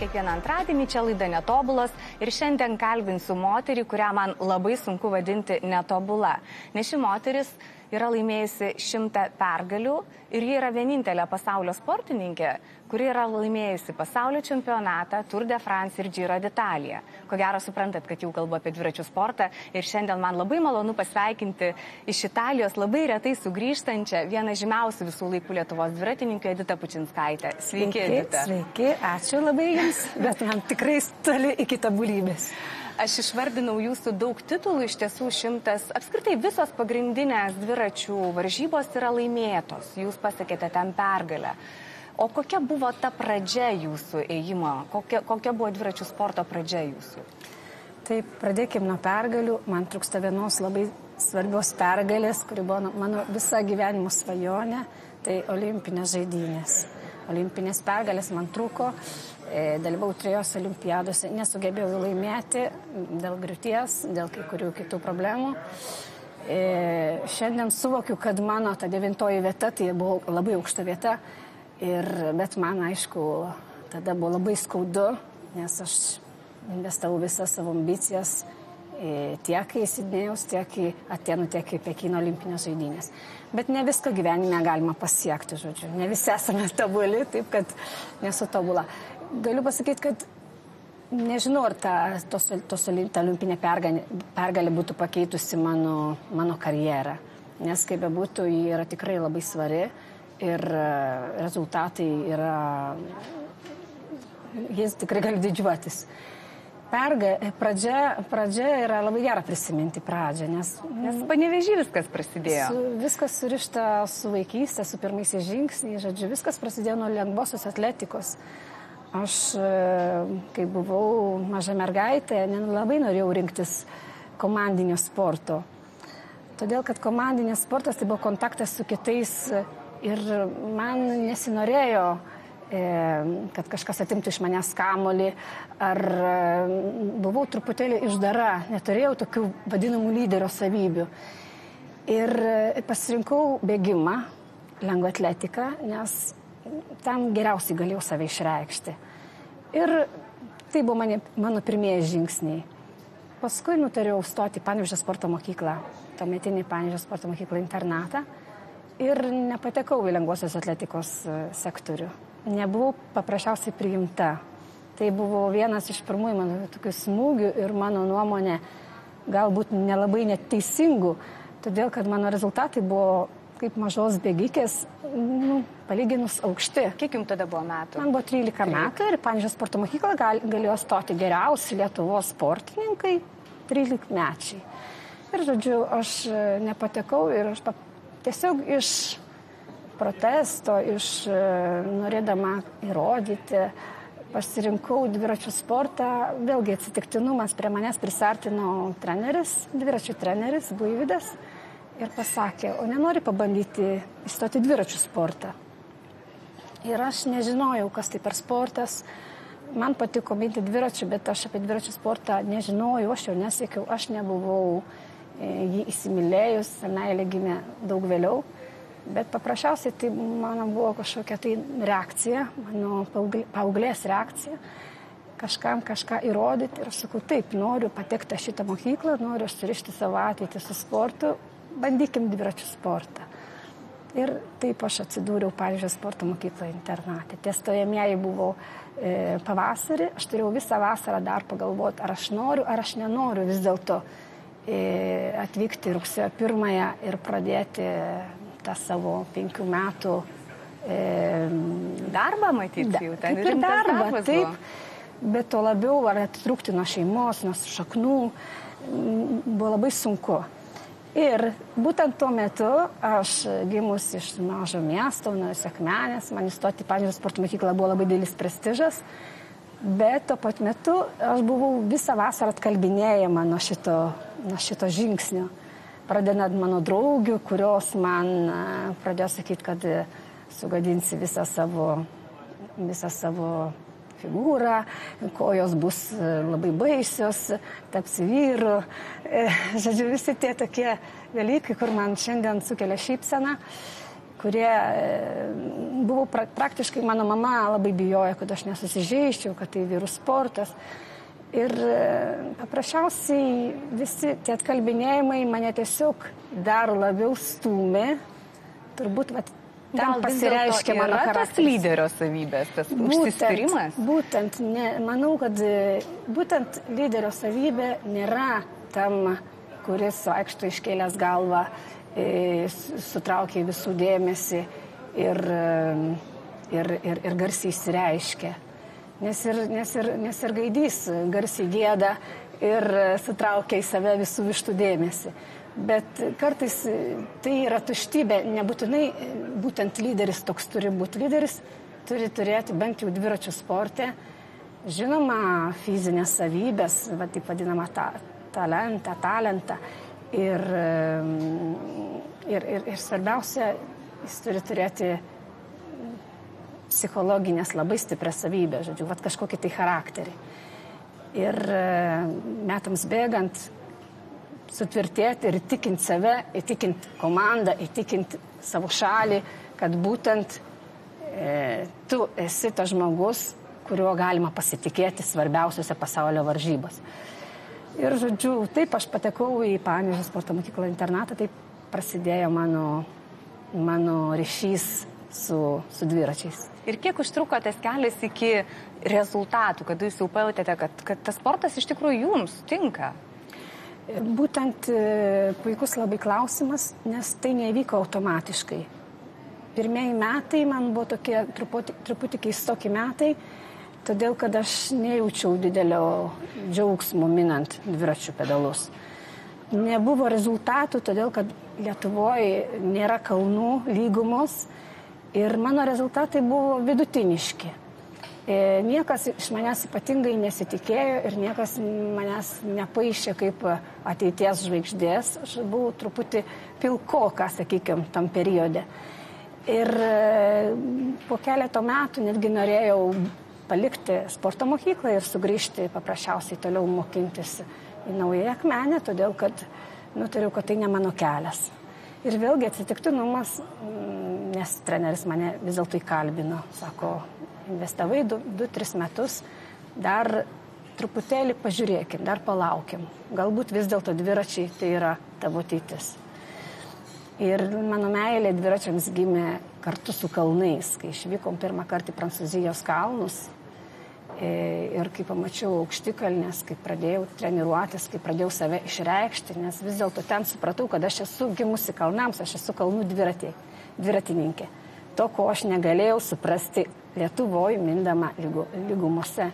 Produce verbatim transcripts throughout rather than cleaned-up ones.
kiekvieną antradienį, čia laida Netobulas ir šiandien kalbinsiu moterį, kurią man labai sunku vadinti netobula. Nes ši moteris yra laimėjusi šimtą pergalių ir ji yra vienintelė pasaulio sportininkė, kuri yra laimėjusi pasaulio čempionatą, Tour de France ir Giro d'Italia. Ko gero suprantat, kad jau kalbu apie dviračių sportą ir šiandien man labai malonu pasveikinti iš Italijos labai retai sugrįžtančią vieną žymiausių visų laikų Lietuvos dviratininkų Editą Pučinskaitę. Sveiki, Edita. Sveiki, ačiū labai jums, bet man tikrai toli iki tobulybės. Aš išvardinau jūsų daug titulų, iš tiesų šimtas, apskritai visos pagrindinės dviračių varžybos yra laimėtos, jūs pasiekėte ten pergalę. O kokia buvo ta pradžia jūsų ėjimo, kokia, kokia buvo dviračių sporto pradžia jūsų? Taip, pradėkim nuo pergalių, man trūksta vienos labai svarbios pergalės, kuri buvo mano visa gyvenimo svajonė, tai olimpinės žaidynės. Olimpinės pergalės man trūko. Dalyvau trejose olimpiadose, nesugebėjau laimėti dėl griūties, dėl kai kurių kitų problemų. E, šiandien suvokiu, kad mano ta devintoji vieta, tai buvo labai aukšta vieta, ir, bet man, aišku, tada buvo labai skaudu, nes aš investavau visas savo ambicijas e, tiek į Sidnėjaus, tiek į Atenų, tiek į Pekino olimpinės žaidynės. Bet ne viską gyvenime galima pasiekti, žodžiu. Ne visi esame tobuli, taip kad nesu tobula. Galiu pasakyti, kad nežinau, ar ta, tos, tos, ta olimpinė pergalė, pergalė būtų pakeitusi mano, mano karjerą. Nes kaip bebūtų, ji yra tikrai labai svari ir rezultatai yra... Jis tikrai gali didžiuotis. Perga, pradžia, pradžia yra labai gera prisiminti pradžią, nes... Nes Panevėžy viskas prasidėjo. Su, viskas surišta su vaikystė, su pirmaisiais žingsniais, žodžiu, viskas prasidėjo nuo lengvosios atletikos. Aš, kai buvau maža mergaitė, labai norėjau rinktis komandinio sporto. Todėl, kad komandinės sportas tai buvo kontaktas su kitais ir man nesinorėjo, kad kažkas atimtų iš manęs kamuolį, ar buvau truputėlį išdara, neturėjau tokių vadinamų lyderio savybių. Ir pasirinkau bėgimą, lengvą atletiką, nes tam geriausiai galėjau save išreikšti. Ir tai buvo mane, mano pirmieji žingsniai. Paskui nutariau stoti į Panevėžio sporto mokyklą, tuometinį Panevėžio sporto mokyklą internatą, ir nepatekau į lengvosios atletikos sektorių. Nebuvau paprasčiausiai priimta. Tai buvo vienas iš pirmųjų mano tokių smūgių ir mano nuomonė galbūt nelabai neteisingų, todėl kad mano rezultatai buvo kaip mažos bėgikės, nu, palyginus aukšti. Kiek jums tada buvo metų? Man buvo trylika metų ir Panevėžio sporto mokykla gal, galėjo stoti geriausi Lietuvos sportininkai trylikmečiai. Ir, žodžiu, aš nepatekau ir aš tiesiog iš protesto, iš norėdama įrodyti, pasirinkau dviračių sportą. Vėlgi atsitiktinumas, prie manęs prisartino treneris, dviračių treneris Buivydas. Ir pasakė, o nenori pabandyti įstoti dviračių sportą. Ir aš nežinojau, kas tai per sportas. Man patiko minti dviračių, bet aš apie dviračių sportą nežinojau, aš jau nesiekiau, aš nebuvau jį įsimylėjus, meilė gimė daug vėliau. Bet paprasčiausiai tai mano buvo kažkokia tai reakcija, mano paauglės reakcija, kažkam kažką įrodyti. Ir aš sakau, taip, noriu patekti šitą mokyklą, noriu surišti savo ateitį su sportu. Bandykim dviračių sportą. Ir taip aš atsidūriau Panevėžio sporto mokykloje internate. Tie stojamieji buvo e, pavasarį, aš turėjau visą vasarą dar pagalvoti, ar aš noriu, ar aš nenoriu vis dėlto e, atvykti rugsėjo pirmąją ir pradėti tą savo penkių metų e, darbą, matyti, da, jau ten kaip ir darbą, darbas taip, buvo. Bet to labiau ar atitrūkti nuo šeimos, nuo šaknų, buvo labai sunku. Ir būtent tuo metu aš gimus iš mažo miesto, nuo Akmenės, man įstoti į Panevėžio sporto mokyklą buvo labai didelis prestižas, bet tuo pat metu aš buvau visą vasarą atkalbinėjama nuo šito, nuo šito žingsnio. Pradedant mano draugių, kurios man pradėjo sakyti, kad sugadinsi visą savo, visą savo figūrą, kojos bus labai baisios, tapsi vyru. Žodžiu, visi tie tokie dalykai, kur man šiandien sukelia šypseną. kurie buvo pra, praktiškai, mano mama labai bijojo, kad aš nesusižeiščiau, kad tai vyrų sportas. Ir paprasčiausiai visi tie atkalbinėjimai mane tiesiog dar labiau stūmė. Turbūt, vat, ten pasireiškia mano charakteris. Tas lyderio savybės, tas užsispyrimas? Būtent, ne, manau, kad būtent lyderio savybė nėra tam, kuris vaikšto iškėlęs galvą, sutraukia visų dėmesį ir, ir, ir, ir garsiai įsireiškia. Nes ir, nes, ir, nes ir gaidys garsiai gėda ir sutraukia į save visų vištų dėmesį. Bet kartais tai yra tuštybė, nebūtinai būtent lyderis toks turi būti. Lyderis turi turėti bent jau dviračių sporte, žinoma, fizinės savybės, va, taip vadinamą ta, talentą, talentą. Ir, ir, ir, ir svarbiausia, jis turi turėti psichologinės labai stiprias savybės, žodžiu, vat kažkokį tai charakterį. Ir metams bėgant sutvirtėti ir įtikinti save, įtikinti komandą, įtikinti savo šalį, kad būtent e, tu esi tas žmogus, kuriuo galima pasitikėti svarbiausiose pasaulio varžybose. Ir, žodžiu, taip aš patekau į Panevėžio sporto mokyklą internatą, taip prasidėjo mano, mano ryšys su, su dviračiais. Ir kiek užtruko tas kelias iki rezultatų, kad jūs jau pajutėte, kad, kad tas sportas iš tikrųjų jums tinka? Būtent puikus labai klausimas, nes tai nevyko automatiškai. Pirmieji metai man buvo tokie truputį, truputį keistoki metai, todėl kad aš nejaučiau didelio džiaugsmo minant dviračių pedalus. Nebuvo rezultatų, todėl kad Lietuvoje nėra kalnų, lygumos ir mano rezultatai buvo vidutiniški. Niekas iš manęs ypatingai nesitikėjo ir niekas manęs nepaišė kaip ateities žvaigždės. Aš buvau truputį pilkoka, sakykime, tam periode. Ir po keleto metų netgi norėjau palikti sporto mokyklą ir sugrįžti paprasčiausiai toliau mokintis į Naująją Akmenę, todėl kad nutariau, kad tai ne mano kelias. Ir vėlgi atsitiktinumas, nes treneris mane vis dėlto įkalbino, sako, investavai du, du, tris metus, dar truputėlį pažiūrėkim, dar palaukim. Galbūt vis dėlto dviračiai tai yra tavo ateitis. Ir mano meilė dviračiams gimė kartu su kalnais, kai išvykom pirmą kartą į Prancūzijos kalnus. Ir kai pamačiau aukštikalnes, kai pradėjau treniruotis, kai pradėjau save išreikšti, nes vis dėlto ten supratau, kad aš esu gimusi kalnams, aš esu kalnų dviratė, dviratininkė. To, ko aš negalėjau suprasti Lietuvoje, mindama lygumose.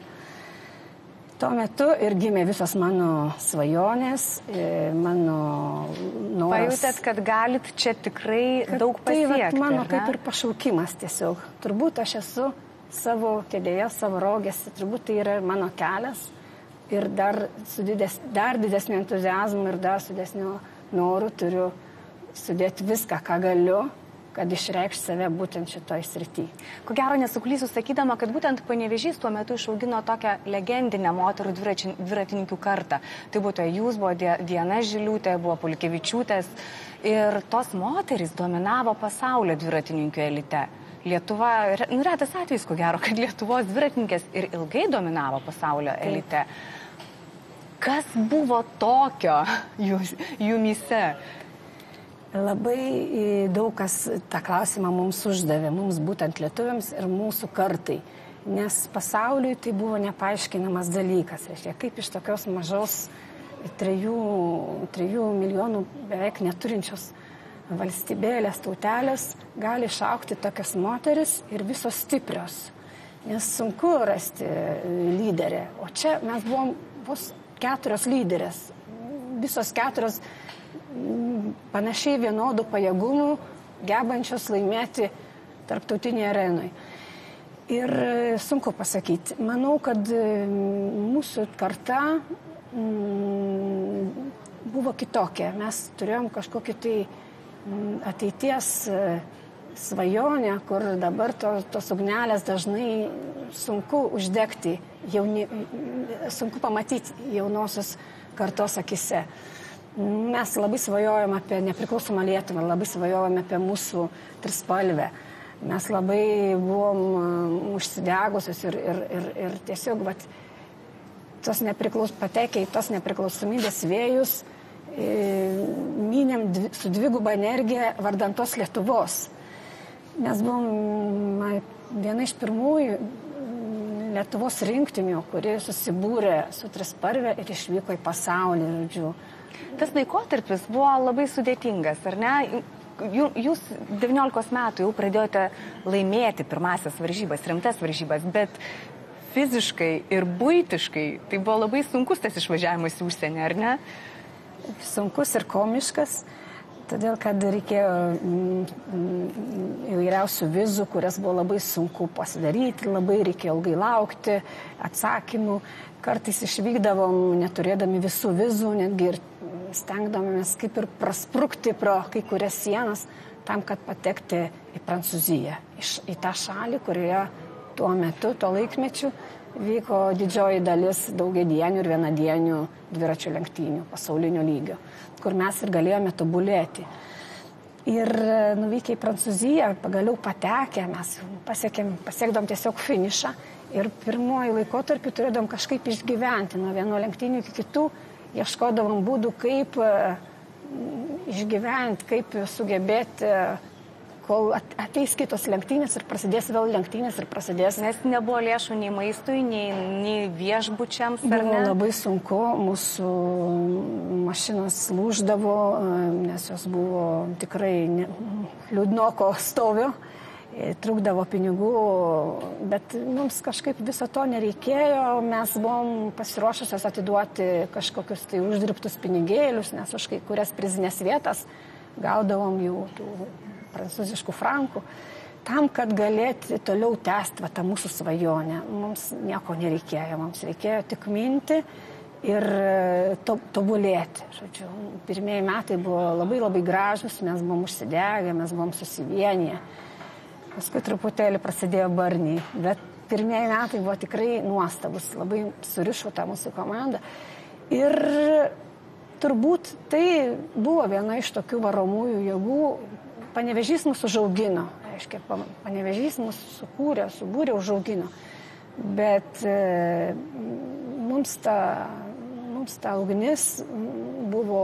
Tuo metu ir gimė visos mano svajonės, mano noras. Pajutėt, kad galit čia tikrai daug pasiekti. Tai va, mano kaip ir pašaukimas tiesiog. Turbūt aš esu savo kėdėje, savo rogėse, turbūt tai yra mano kelias. Ir dar su dides, dar didesniu entuziazmu ir dar su didesniu noru turiu sudėti viską, ką galiu, kad išreikšti save būtent šitoj srity. Ko gero nesuklysiu sakydama, kad būtent Panevėžys tuo metu išaugino tokią legendinę moterų dviratininkių kartą. Tai būtų jūs, buvo Diana Žiliūtė, buvo Pulkevičiūtės ir tos moterys dominavo pasaulio dviratininkių elite. Lietuva, nu, retas atvejis, ko gero, kad Lietuvos dviratininkės ir ilgai dominavo pasaulio elite. Kas buvo tokio jūs, jumyse? Labai daug kas tą klausimą mums uždavė, mums būtent lietuviams ir mūsų kartai, nes pasauliui tai buvo nepaaiškinamas dalykas. Reiškia, kaip iš tokios mažos trijų, trijų milijonų beveik neturinčios valstybėlės, tautelės gali išaugti tokias moteris ir visos stiprios, nes sunku rasti lyderę. O čia mes buvom vos keturios lyderės, visos keturios panašiai vienodų pajėgumų, gebančios laimėti tarptautinėje arenoje. Ir sunku pasakyti. Manau, kad mūsų karta buvo kitokia. Mes turėjom kažkokį tai ateities svajonę, kur dabar to, tos ugnelės dažnai sunku uždegti, jauni, sunku pamatyti jaunosios kartos akise. Mes labai svajojom apie nepriklausomą Lietuvą, labai svajojom apie mūsų trispalvę. Mes labai buvom užsidegusios ir, ir, ir, ir tiesiog vat, tos nepriklaus, patekę į tos nepriklausomybės vėjus, mynėm dvi, su dviguba energija vardan tos Lietuvos. Mes buvom viena iš pirmųjų Lietuvos rinktinių, kuri susibūrė su trispalve ir išvyko į pasaulį, žodžiu. Tas laikotarpis buvo labai sudėtingas, ar ne? Jūs devyniolikos metų jau pradėjote laimėti pirmasias varžybas, rimtas varžybas, bet fiziškai ir buitiškai tai buvo labai sunkus tas išvažiavimas į užsienį, ar ne? Sunkus ir komiškas, todėl kad reikėjo įvairiausių vizų, kurias buvo labai sunku pasidaryti, labai reikėjo ilgai laukti atsakymų. Kartais išvykdavom neturėdami visų vizų, netgi ir stengdamės kaip ir prasprukti pro kai kurias sienas tam, kad patekti į Prancūziją, į tą šalį, kurioje tuo metu, tuo laikmečiu vyko didžioji dalis daugiadienių ir vienadienių dviračių lenktynių pasaulinio lygio, kur mes ir galėjome tobulėti. Ir nuvykę į Prancūziją, pagaliau patekę, mes pasiekėm, pasiekdom tiesiog finišą ir pirmoji laikotarpį turėdom kažkaip išgyventi nuo vieno lenktynių iki kitų, ieškodavom būdų, kaip išgyventi, kaip sugebėti, kol ateis kitos lenktynės ir prasidės vėl lenktynės ir prasidės. Nes nebuvo lėšų nei maistui, nei, nei viešbučiams, ar ne? Buvo labai sunku, mūsų mašinos lūždavo, nes jos buvo tikrai ne, liūdnoko stovio, trūkdavo pinigų, bet mums kažkaip viso to nereikėjo, mes buvom pasiruošusios atiduoti kažkokius tai uždirbtus pinigėlius, nes už kai kurias prizinės vietas gaudavom jau tų prancūziškų frankų, tam, kad galėti toliau tęsti va, tą mūsų svajonę. Mums nieko nereikėjo, mums reikėjo tik minti ir to, tobulėti. Žodžiu, pirmieji metai buvo labai labai gražus, mes buvom užsidegę, mes buvom susivienyje. Paskui truputėlį prasidėjo barniai, bet pirmieji metai buvo tikrai nuostabus, labai surišo tą mūsų komandą. Ir turbūt tai buvo viena iš tokių varomųjų jėgų. Panevėžys mus užaugino, aiškiai, Panevėžys mus sukūrė, subūrė, užaugino. Bet e, mums, ta, mums ta ugnis buvo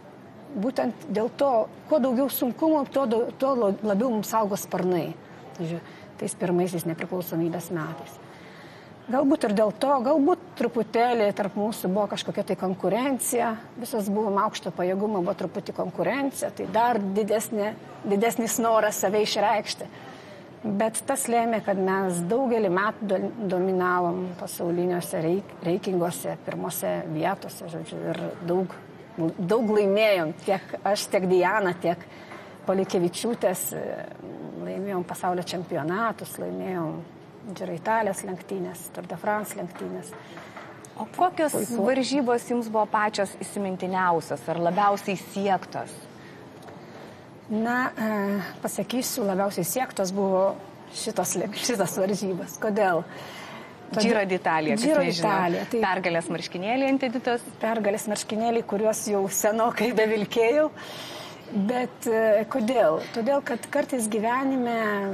būtent dėl to, kuo daugiau sunkumų, tuo, tuo labiau mums augo sparnai. Tais pirmaisiais nepriklausomybės metais. Galbūt ir dėl to, galbūt truputėlį tarp mūsų buvo kažkokia tai konkurencija, visas buvom aukšto pajėgumo, buvo truputį konkurencija, tai dar didesnė, didesnis noras save išreikšti. Bet tas lėmė, kad mes daugelį metų dominavom pasauliniuose reikinguose, pirmose vietose, žodžiu, ir daug, daug laimėjom, tiek aš, tiek Diana, tiek Polikevičiūtės, laimėjom pasaulio čempionatus, laimėjom Giro Italijos lenktynės, Tour de France lenktynės. O kokios Puiku. varžybos jums buvo pačios įsimintiniausios ar labiausiai siektos? Na, e, pasakysiu, labiausiai siektos buvo šitos, šitos varžybos. Kodėl? Todėl, Giro d'Italija, kas Giro nežino. Italija, tai pergalės marškinėliai ant Editos. Pergalės marškinėliai, kuriuos jau senokai bevilkėjau. Bet e, kodėl? Todėl, kad kartais gyvenime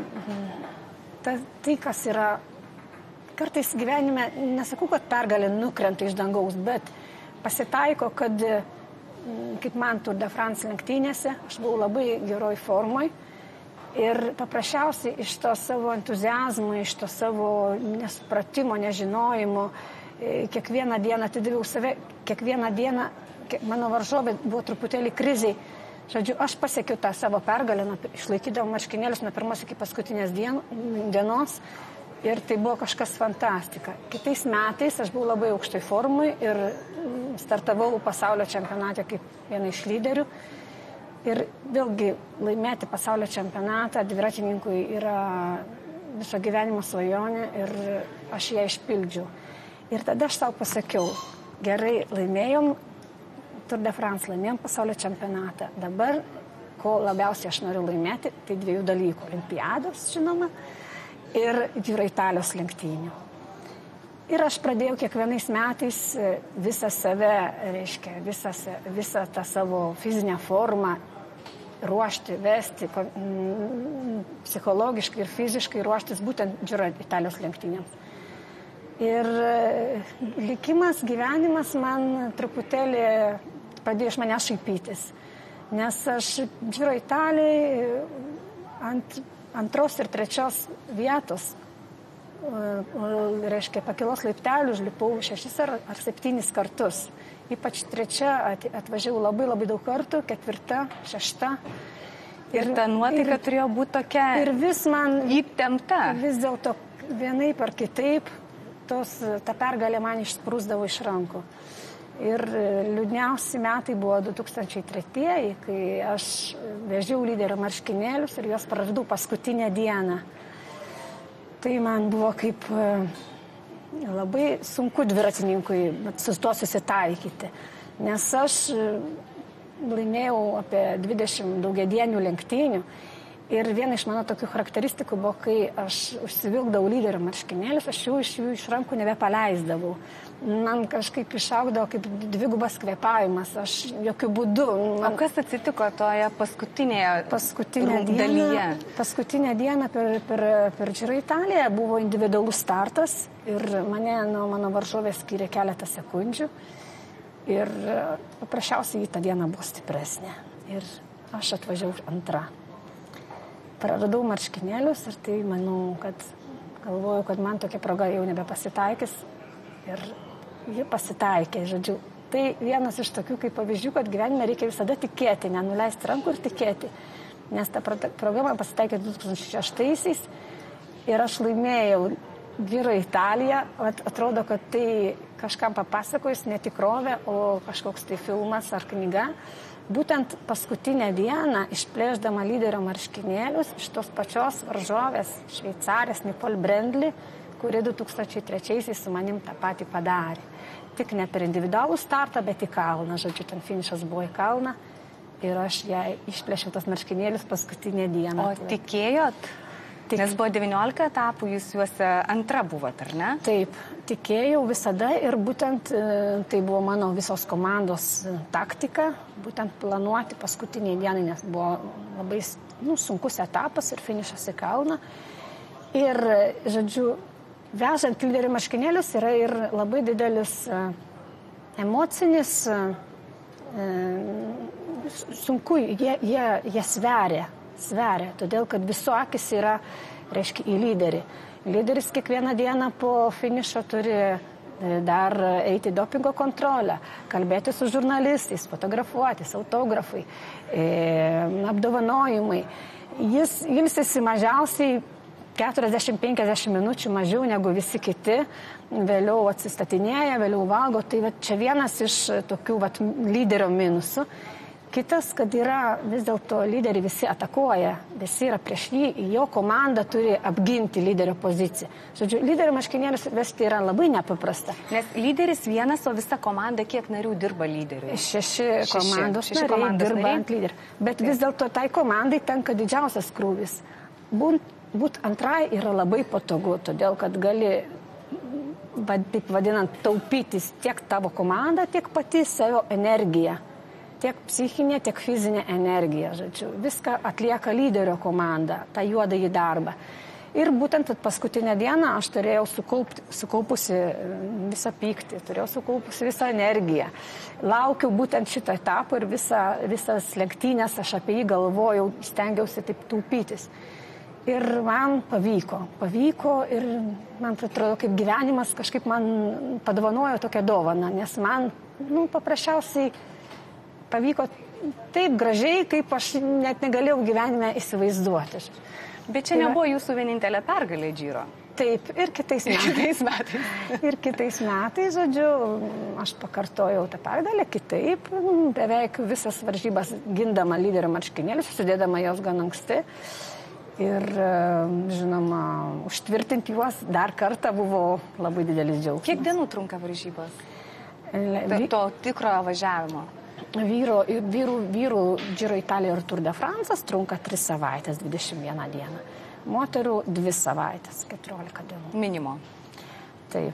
ta, tai, kas yra, kartais gyvenime, nesakau, kad pergalė nukrenta iš dangaus, bet pasitaiko, kad, kaip man Tour de France lenktynėse, aš buvau labai geroj formoj ir paprasčiausiai iš to savo entuziazmo, iš to savo nesupratimo, nežinojimo, kiekvieną dieną atidaviau save, kiekvieną dieną mano varžovė buvo truputėlį kriziai. Žodžiu, aš pasiekiau tą savo pergalę, išlaikydavau marškinėlius nuo pirmos iki paskutinės dien, dienos ir tai buvo kažkas fantastika. Kitais metais aš buvau labai aukštai formui ir startavau pasaulio čempionate kaip viena iš lyderių. Ir vėlgi laimėti pasaulio čempionatą dviratininkui yra viso gyvenimo svajonė ir aš ją išpildžiau. Ir tada aš savo pasakiau, gerai, laimėjom Tour de France, laimėjom pasaulio čempionatą. Dabar, ko labiausiai aš noriu laimėti, tai dviejų dalykų. Olimpiados, žinoma, ir Giro Italijos lenktynių. Ir aš pradėjau kiekvienais metais visą save, reiškia, visą, visą tą savo fizinę formą ruošti, vesti, psichologiškai ir fiziškai ruoštis būtent Giro Italijos lenktynėms. Ir likimas, gyvenimas man truputėlį pradėjo iš manęs šaipytis. Nes aš Giro Italijai ant antros ir trečios vietos, reiškia, pakilos laiptelių užlipau šešis ar, ar septynis kartus. Ypač trečia atvažiavau labai labai daug kartų, ketvirta, šešta. Ir, ir ta nuotaika ir, turėjo būti tokia ir vis man įtempta. Vis dėlto vienaip ar kitaip tos, ta pergalė man išsprūsdavo iš rankų. Ir liūdniausi metai buvo du tūkstančiai tretieji, kai aš vežiau lyderio marškinėlius ir juos praradau paskutinę dieną. Tai man buvo kaip labai sunku dviratininkui su to susitaikyti, nes aš laimėjau apie dvidešimt daugiadienių lenktynių ir viena iš mano tokių charakteristikų buvo, kai aš užsivilkdavau lyderio marškinėlius, aš jų iš jų iš rankų nebepaleisdavau. Man kažkaip išaugdavo kaip dvigubas kvėpavimas, aš jokių būdų. Man... O kas atsitiko toje paskutinėje paskutinė dalyje? Diena, paskutinę dieną per, per, per Giro Italiją buvo individualus startas ir mane nuo mano varžovės skyrė keletą sekundžių ir paprasčiausiai tą dieną buvo stipresnė ir aš atvažiavau antra. Praradau marškinėlius ir tai manau, kad galvoju, kad man tokia proga jau nebepasitaikys ir ji pasitaikė, žodžiu. Tai vienas iš tokių kaip pavyzdžių, kad gyvenime reikia visada tikėti, nenuleisti rankų ir tikėti. Nes ta proga man pasitaikė du tūkstančiai šeštaisiais ir aš laimėjau Giro Italiją. Atrodo, kad tai kažkam papasakojus netikrovė, o kažkoks tai filmas ar knyga. Būtent paskutinę dieną, išplėždama lyderio marškinėlius iš tos pačios varžovės šveicarės Nicole Brendli, kuri du tūkstančiai trečiaisiais su manim tą patį padarė. Tik ne per individualų startą, bet į kalną. Žodžiu, ten finišas buvo į kalną ir aš jai išplėšiau tas marškinėlius paskutinę dieną. O tikėjot? Tik... Nes buvo devyniolika etapų, jūs juose antra buvot, ar ne? Taip, tikėjau visada ir būtent tai buvo mano visos komandos taktika, būtent planuoti paskutinį dieną, nes buvo labai nu, sunkus etapas ir finišas į kalną. Ir, žodžiu, vežant lyderio marškinėlius yra ir labai didelis uh, emocinis, uh, sunku, jie, jie, jie sveria, sveria, todėl kad visų akis yra, reiškia, į lyderį. Lyderis kiekvieną dieną po finišo turi dar eiti dopingo kontrolę, kalbėti su žurnalistais, fotografuotis, autografai, e, apdovanojimai. Jis ilsisi mažiausiai keturiasdešimt penkiasdešimt minučių mažiau negu visi kiti, vėliau atsistatinėja, vėliau valgo. Tai va, čia vienas iš tokių va, lyderio minusų. Kitas, kad yra vis dėlto lyderiai visi atakuoja, visi yra prieš jį, jo komanda turi apginti lyderio poziciją. Žodžiu, lyderio marškinėlius vesti yra labai nepaprasta. Nes lyderis vienas, o visa komanda kiek narių dirba lyderiui? Šeši, Šeši komandos Šeši nariai komandos dirba nariai. ant lyderio. Bet vis dėlto tai komandai tenka didžiausias krūvis. Būt Būt antrai yra labai patogu, todėl kad gali, taip vadinant, taupytis tiek tavo komandą, tiek pati savo energiją. Tiek psichinė, tiek fizinė energija. Žodžiu. Viską atlieka lyderio komanda, tą juodąjį darbą. Ir būtent paskutinę dieną aš turėjau sukaupti, sukaupusi visą pyktį, turėjau sukaupusi visą energiją. Laukiau būtent šito etapo ir visa, visas lenktynės, aš apie jį galvojau, stengiausi taip taupytis. Ir man pavyko, pavyko ir man atrodo, kaip gyvenimas kažkaip man padovanojo tokią dovaną, nes man nu, paprasčiausiai pavyko taip gražiai, kaip aš net negalėjau gyvenime įsivaizduoti. Bet čia nebuvo jūsų vienintelė pergalė Giro. Taip, ir kitais metais. Ir kitais metais, žodžiu, aš pakartojau tą pergalę kitaip, beveik visas varžybas gindama lyderio marškinėlius, sudėdama jos gan anksti. Ir, žinoma, užtvirtinti juos dar kartą buvo labai didelis džiaugsmas. Kiek dienų trunka varžybos? To tikrojo važiavimo? Vyro, vyrų, vyrų Giro Italija ir Tour de France trunka tris savaitės, dvidešimt vieną dieną. Moterų dvi savaitės, keturiolika dienų. Minimo. Taip,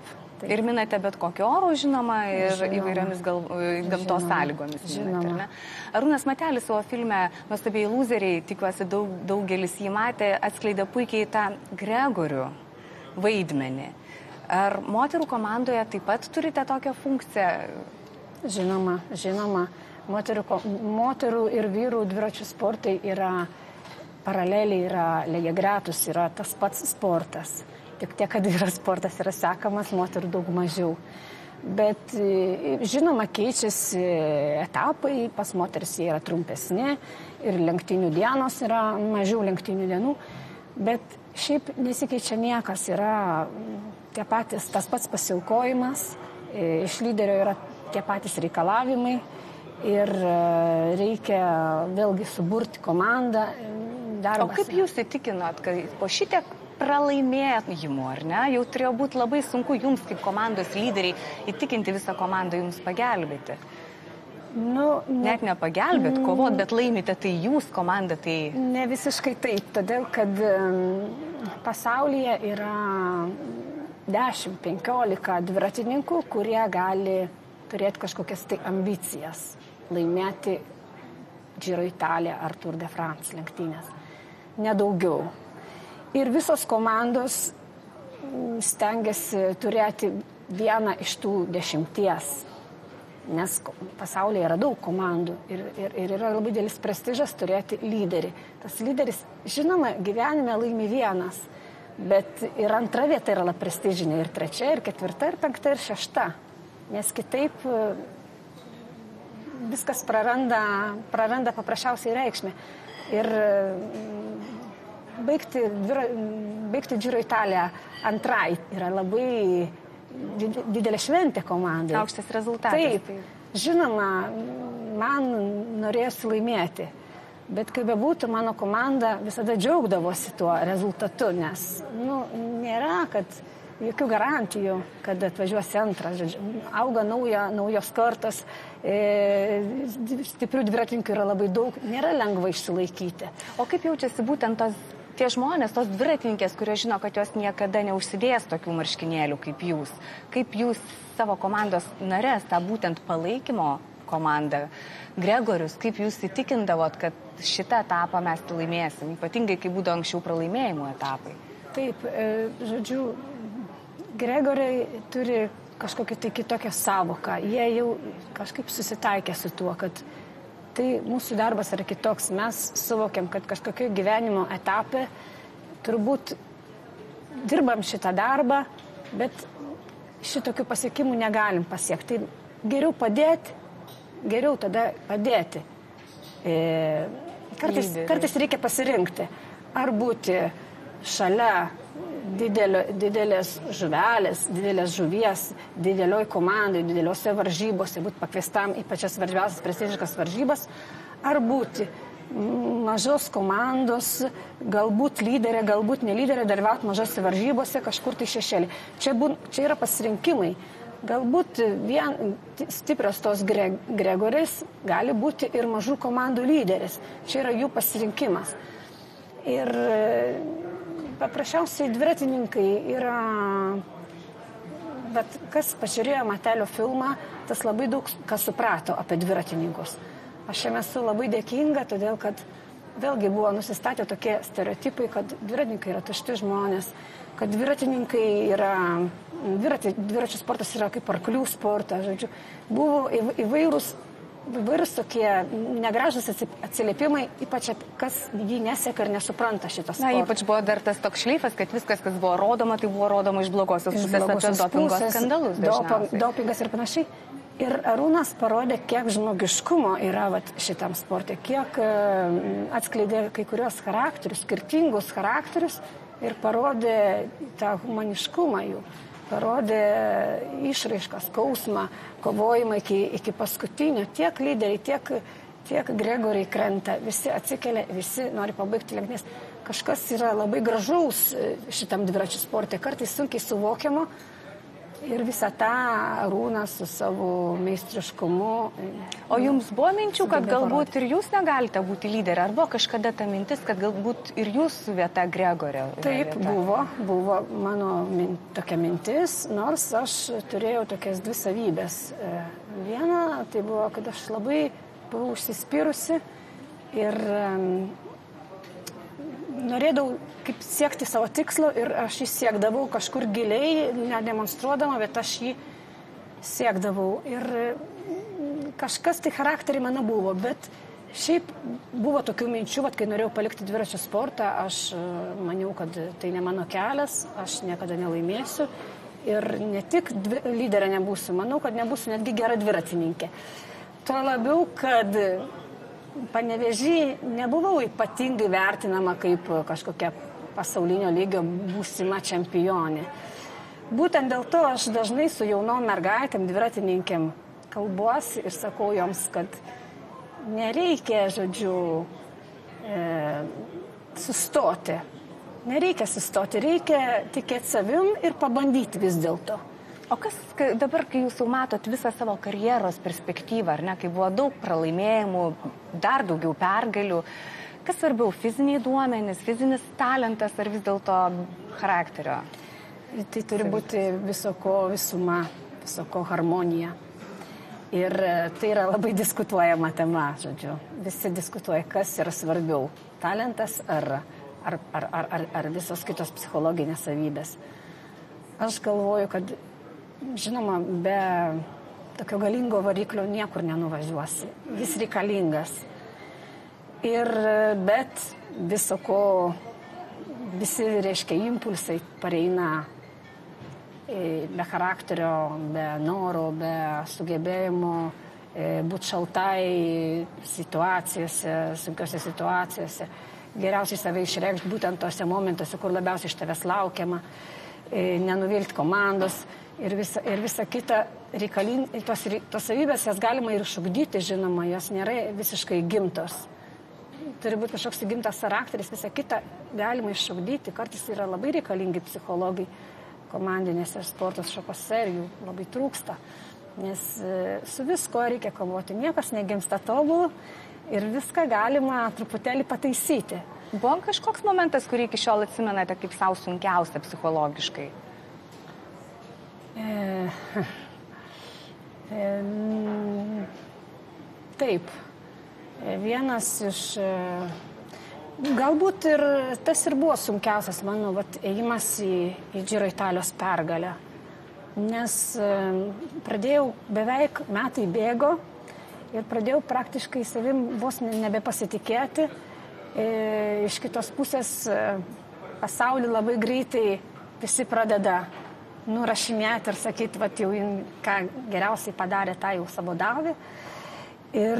taip. Ir minate bet kokio oro, žinoma, ir Žinoma. įvairiomis gal, gamtos Žinoma. sąlygomis. Minate, Žinoma. Arūnas Matelis savo filme Nuostabiai lūzeriai, tikiuosi daug, daugelis jį matė, atskleidė puikiai tą Gregorių vaidmenį. Ar moterų komandoje taip pat turite tokią funkciją? Žinoma, žinoma. Moterų, moterų ir vyrų dviračių sportai yra paraleliai, yra lygiagretus, yra tas pats sportas. Tik tiek, kad vyro sportas yra sekamas, moterų daug mažiau. Bet žinoma, keičiasi etapai, pas moteris jie yra trumpesni ir lenktynių dienos yra mažiau lenktynių dienų, bet šiaip nesikeičia niekas, yra tie patys, tas pats pasiaukojimas, iš lyderio yra tie patys reikalavimai ir reikia vėlgi suburti komandą. Darbas. O kaip jūs įtikinot, kad po šitiek pralaimėjimų, ar ne, jau turėjo būti labai sunku jums kaip komandos lyderiai įtikinti visą komandą jums pagelbėti? Nu, ne, Net nepagelbėt, kovot, bet laimite tai jūs, komanda, tai... Ne visiškai taip, todėl kad pasaulyje yra dešimt penkiolika dviratininkų, kurie gali turėti kažkokias tai ambicijas, laimėti Giro Italija ar Tour de France lenktynės. Nedaugiau. Ir visos komandos stengiasi turėti vieną iš tų dešimties, nes pasaulyje yra daug komandų ir, ir, ir yra labai didelis prestižas turėti lyderį. Tas lyderis, žinoma, gyvenime laimi vienas, bet ir antra vieta yra labai prestižinė, ir trečia, ir ketvirta, ir penkta, ir šešta, nes kitaip viskas praranda, praranda paprasčiausiai reikšmę. Ir baigti, baigti Giro Italiją antrai yra labai didelė šventė komandai. Aukštas rezultatas. Taip, žinoma, man norėjosi laimėti, bet kaip bebūtų, mano komanda visada džiaugdavosi tuo rezultatu, nes nu, nėra, kad jokių garantijų, kad atvažiuosi antras. Auga nauja, naujos kartos, e, stiprių dviratininkų yra labai daug, nėra lengva išsilaikyti. O kaip jaučiasi būtent tos, tie žmonės, tos dviratininkės, kurie žino, kad jos niekada neužsidės tokių marškinėlių kaip jūs? Kaip jūs savo komandos narės, tą būtent palaikymo komandą, Gregorius, kaip jūs įtikindavot, kad šitą etapą mes laimėsim, ypatingai kai būdavo anksčiau pralaimėjimų etapai? Taip, e, žodžiu, Gregoriai turi kažkokią tai kitokią savoką. Jie jau kažkaip susitaikė su tuo, kad tai mūsų darbas yra kitoks. Mes suvokiam, kad kažkokio gyvenimo etape turbūt dirbam šitą darbą, bet šitokių pasiekimų negalim pasiekti. Tai geriau padėti, geriau tada padėti. E, kartais, kartais reikia pasirinkti, ar būti šalia didelio, didelės žuvelės, didelės žuvies, didelioj komandai, dideliuose varžybose, būti pakviestam į pačias svarbiausias prestižiškas varžybas, ar būti mažos komandos, galbūt lyderė, galbūt nelyderė, dalyvauti mažose varžybose, kažkur tai šešėlį. Čia, bu, čia yra pasirinkimai. Galbūt vien stiprios tos gre, Gregoris gali būti ir mažų komandų lyderis. Čia yra jų pasirinkimas. Ir paprasčiausiai dviratininkai yra, bet kas pažiūrėjo Matelio filmą, tas labai daug kas suprato apie dviratininkus. Aš jam esu labai dėkinga, todėl kad vėlgi buvo nusistatę tokie stereotipai, kad dviratininkai yra tušti žmonės, kad dviratininkai yra, dvirati, dviračių sportas yra kaip arklių sportas, žodžiu. Buvo įvairūs Vairūs tokie negražus atsiliepimai, ypač kas jį neseka ir nesupranta šitą sportą. Na, ypač buvo dar tas toks šleifas, kad viskas, kas buvo rodoma, tai buvo rodoma iš blogosios pusės apie dopingo skandalus. Doping, dopingas ir panašiai. Ir Arūnas parodė, kiek žmogiškumo yra vat, šitam sportui, kiek atskleidė kai kurios charakterius, skirtingus charakterius ir parodė tą humaniškumą jų. Parodė išraišką, skausmą, kovojimą iki, iki paskutinio. Tiek lyderiai, tiek, tiek Gregoriai krenta, visi atsikelia, visi nori pabaigti lenktynes. Kažkas yra labai gražaus šitam dviračių sporte, kartais sunkiai suvokiamo, Ir visą tą Arūnas su savo meistriškumu. O jums buvo minčių, kad galbūt ir jūs negalite būti lyderė? Ar buvo kažkada ta mintis, kad galbūt ir jūsų vieta Gregorė? Taip, vieta? buvo. Buvo mano min, tokia mintis, nors aš turėjau tokias dvi savybės. Viena, tai buvo, kad aš labai buvau užsispyrusi ir um, norėdavau kaip siekti savo tikslo ir aš jį siekdavau kažkur giliai, nedemonstruodama, bet aš jį siekdavau. Ir kažkas tai charakterį mano buvo, bet šiaip buvo tokių minčių, kad kai norėjau palikti dviračių sportą, aš maniau, kad tai ne mano kelias, aš niekada nelaimėsiu ir ne tik dvi, lyderė nebūsiu, manau, kad nebūsiu netgi gera dviratininkė. Tuo labiau, kad Panevėžy nebuvau ypatingai vertinama kaip kažkokia pasaulinio lygio būsima čempionė. Būtent dėl to aš dažnai su jaunom mergaitėm, dviratininkėm kalbuosi ir sakau joms, kad nereikia, žodžiu, e, sustoti. Nereikia sustoti, reikia tikėti savim ir pabandyti vis dėlto. O kas dabar, kai jūs jau matot visą savo karjeros perspektyvą, ar ne, kai buvo daug pralaimėjimų, dar daugiau pergalių, kas svarbiau, fiziniai duomenys, fizinis talentas ar vis dėlto charakterio? Tai turi būti visoko visuma, visoko harmonija. Ir tai yra labai diskutuojama tema, žodžiu. Visi diskutuoja, kas yra svarbiau, talentas ar, ar, ar, ar, ar, ar visos kitos psichologinės savybės. Aš galvoju, kad žinoma, be tokio galingo variklio niekur nenuvažiuosi. Jis reikalingas. Ir bet viso ko, visi, reiškia, impulsai pareina be charakterio, be noro, be sugebėjimo būti šaltai situacijose, sunkiose situacijose. Geriausiai save išreikšti būtent tose momentuose, kur labiausiai iš tavęs laukiama, nenuvilti komandos. Ir visa, ir visa kita reikalinga, tos, tos savybės jas galima ir išugdyti, žinoma, jos nėra visiškai gimtos. Turi būti kažkoks įgimtas charakteris, visą kitą galima išugdyti. Kartais yra labai reikalingi psichologai komandinėse sportos šakose ir jų labai trūksta. Nes su visko reikia kovoti. Niekas negimsta tobulų ir viską galima truputėlį pataisyti. Buvo kažkoks momentas, kurį iki šiol atsimenate kaip savo sunkiausia psichologiškai? E, e, taip, vienas iš, galbūt ir tas ir buvo sunkiausias mano vat, ėjimas į, į Giro Italijos pergalę, nes pradėjau beveik metai bėgo ir pradėjau praktiškai savim vos nebepasitikėti, e, iš kitos pusės pasaulį labai greitai visi pradeda nurašinėti ir sakyti, va, jau ką geriausiai padarė, tą jau savo davė. Ir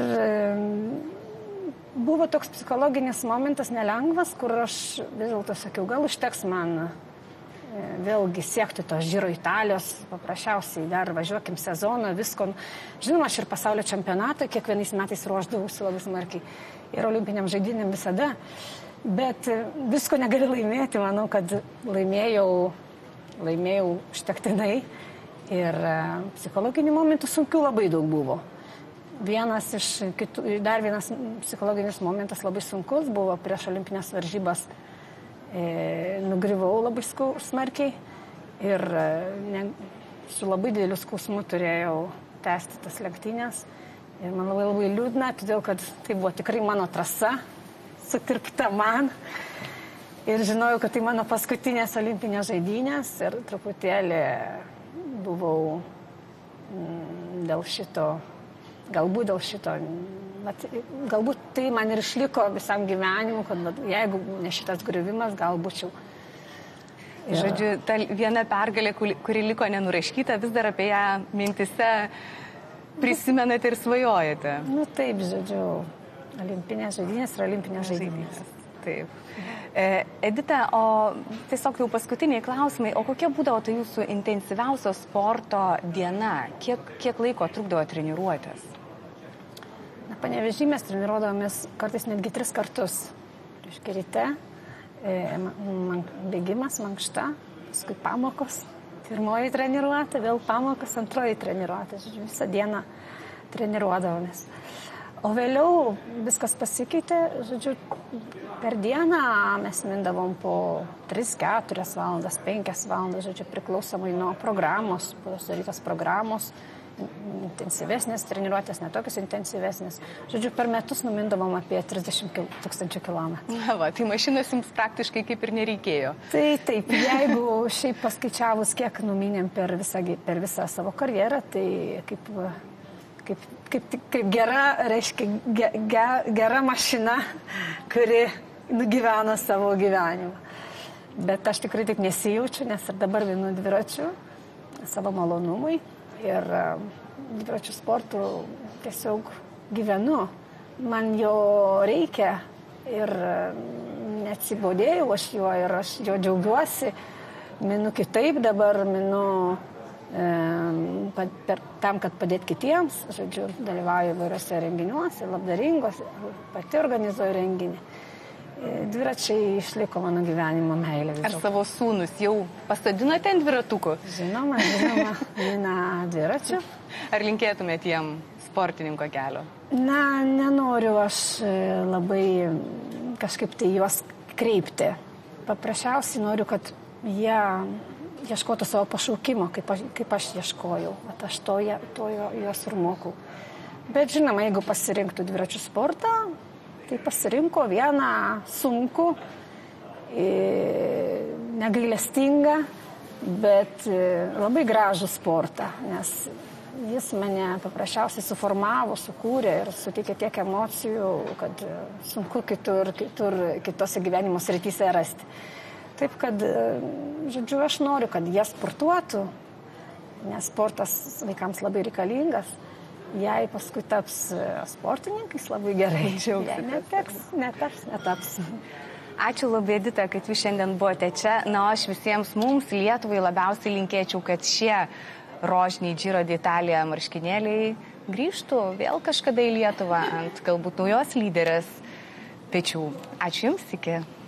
buvo toks psichologinis momentas nelengvas, kur aš vis dėlto sakiau, gal užteks man vėlgi siekti tos Giro Italijos, paprasčiausiai dar važiuokim sezoną, visko. Žinoma, aš ir pasaulio čempionatą kiekvienais metais ruošdavausi labai smarkiai ir olimpiniam žaidynėm visada, bet visko negali laimėti, manau, kad laimėjau laimėjau užtektinai ir psichologinių momentų sunkių labai daug buvo. Vienas iš kitų, dar vienas psichologinis momentas labai sunkus buvo prieš olimpinės varžybas. E, nugrivau labai smarkiai ir ne, su labai dideliu skausmu turėjau tęsti tas lenktynės. Ir man labai labai liūdna, todėl kad tai buvo tikrai mano trasa, sutirpta man. Ir žinojau, kad tai mano paskutinės olimpinės žaidynės ir truputėlį buvau dėl šito, galbūt dėl šito, bet galbūt tai man ir išliko visam gyvenimu, kad jeigu ne šitas griuvimas, gal būčiau. Ir... Žodžiu, ta viena pergalė, kuri liko nenuraškyta, vis dar apie ją mintise prisimenate ir svajojate. Nu taip, žodžiu, olimpinės žaidynės ir olimpinės žaidynės. Taip. Edita, o tiesiog jau paskutiniai klausimai, o kokia būdavo tai jūsų intensyviausio sporto diena? Kiek, kiek laiko trukdavo treniruotės? Na, Panevėžy mes treniruodavomės kartais netgi tris kartus. Reiškia ryte, e, man, bėgimas, mankšta, paskui pamokos Pirmoji treniruotė, vėl pamokas, antroji treniruotė. Žodžiu, visą dieną treniruodavomės. O vėliau viskas pasikeitė, žodžiu, per dieną mes mindavom po tris keturias valandas, penkias valandas, žodžiu, priklausomai nuo programos, sudarytos programos, intensyvesnės treniruotės, netokios intensyvesnės. Žodžiu, per metus numindavom apie trisdešimt tūkstančių kilometrų. Na, va, tai mašinos jums praktiškai kaip ir nereikėjo. Tai taip, jeigu šiaip paskaičiavus, kiek numinėm per visą, per visą savo karjerą, tai kaip... Kaip, kaip, kaip gera, reiškia, ge, ge, gera mašina, kuri nugyvena savo gyvenimą. Bet aš tikrai taip nesijaučiu, nes ir dabar vienu dviračiu savo malonumui ir dviračių sportų tiesiog gyvenu. Man jo reikia ir neatsibodėjau aš juo ir aš jo džiaugiuosi. Minu kitaip dabar, minu... Per, tam, kad padėti kitiems, žodžiu, dalyvauju įvairiuose renginiuose, labdaringose, pati organizuoju renginį. Dviračiai išliko mano gyvenimo meilė. Ar savo sūnus jau pasodinote ant dviratukų? Žinoma, žinoma, eina dviračių. Ar linkėtumėte jiem sportininko kelio? Na, nenoriu aš labai kažkaip tai juos kreipti. Paprasčiausiai noriu, kad jie ieškotų savo pašaukimo, kaip aš, kaip aš ieškojau. At aš to, to juos ir mokau. Bet žinoma, jeigu pasirinktų dviračių sportą, tai pasirinko vieną sunkų, negailestingą, bet labai gražų sportą, nes jis mane paprasčiausiai suformavo, sukūrė ir suteikė tiek emocijų, kad sunku kitur, kitur, kitose gyvenimo srityse rasti. Taip, kad, žodžiu, aš noriu, kad jie sportuotų, nes sportas vaikams labai reikalingas. Jei paskui taps sportininkais, labai gerai. Jei neteks, netaps, netaps. Ačiū labai, Edita, kad jūs šiandien buvote čia. Na, aš visiems mums, Lietuvai, labiausiai linkėčiau, kad šie rožiniai Giro d'Italia marškinėliai grįžtų vėl kažkada į Lietuvą ant galbūt naujos lyderės pečių. Ačiū Jums, iki.